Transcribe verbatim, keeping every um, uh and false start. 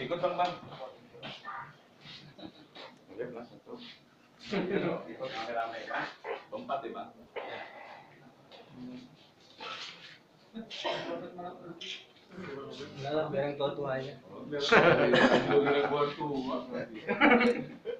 Ikut dong bang. Oke mas satu. Ikut rame-rame kan. Empat ya bang. Dalam biar yang tua-tua aja. Biar yang tua tua.